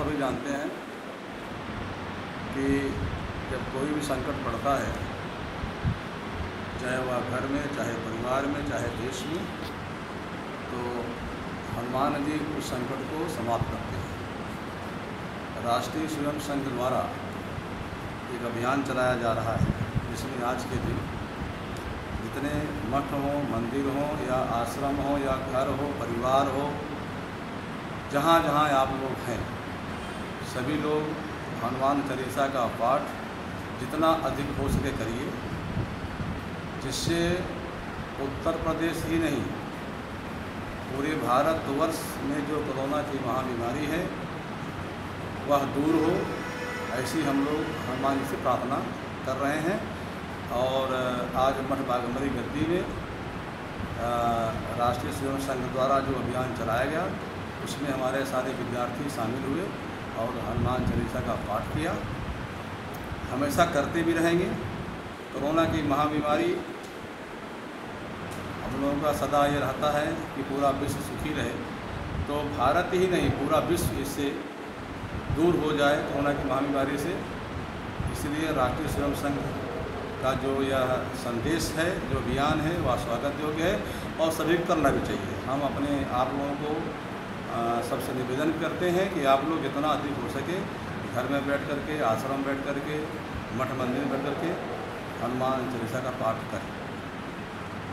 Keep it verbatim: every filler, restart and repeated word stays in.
सभी जानते हैं कि जब कोई भी संकट पड़ता है, चाहे वह घर में, चाहे परिवार में, चाहे देश में, तो हनुमान जी उस संकट को समाप्त करते हैं। राष्ट्रीय स्वयं संघ द्वारा एक अभियान चलाया जा रहा है, जिसमें आज के दिन जितने मठ हों, मंदिर हों या आश्रम हो या घर हो, परिवार हो, जहाँ जहाँ आप लोग हैं, सभी लोग हनुमान चालीसा का पाठ जितना अधिक हो सके करिए, जिससे उत्तर प्रदेश ही नहीं पूरे भारतवर्ष में जो कोरोना की महाबीमारी है वह दूर हो, ऐसी हम लोग हनुमान जी से प्रार्थना कर रहे हैं। और आज मठ बाघंबरी गद्दी में राष्ट्रीय स्वयं संघ द्वारा जो अभियान चलाया गया, उसमें हमारे सारे विद्यार्थी शामिल हुए और हनुमान चालीसा का पाठ किया। हमेशा करते भी रहेंगे। कोरोना की महाबीमारी हम लोगों का सदा ये रहता है कि पूरा विश्व सुखी रहे, तो भारत ही नहीं पूरा विश्व इससे दूर हो जाए कोरोना की महाबीमारी से। इसलिए राष्ट्रीय स्वयं संघ का जो यह संदेश है, जो अभियान है, वह स्वागत योग्य है और सभी को करना भी चाहिए। हम अपने आप लोगों को आ, सबसे निवेदन करते हैं कि आप लोग जितना अधिक हो सके घर में बैठ करके, आश्रम बैठ करके, मठ मंदिर बैठ करके हनुमान चालीसा का पाठ करें।